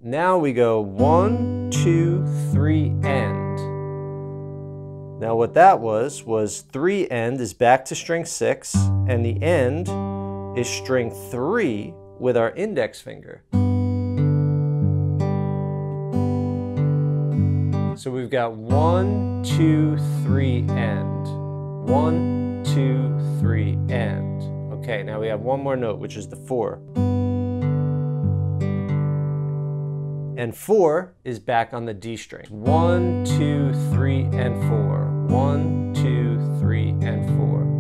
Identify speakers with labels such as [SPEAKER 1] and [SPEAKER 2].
[SPEAKER 1] Now we go 1, 2, 3, end. Now what that was 3 end is back to string 6, and the end is string 3 with our index finger. So we've got 1, 2, 3, end. 1, 2, 3, end. Okay, now we have one more note, which is the 4. And 4 is back on the D string. 1, 2, 3, and 4. 1, 2, 3, and 4.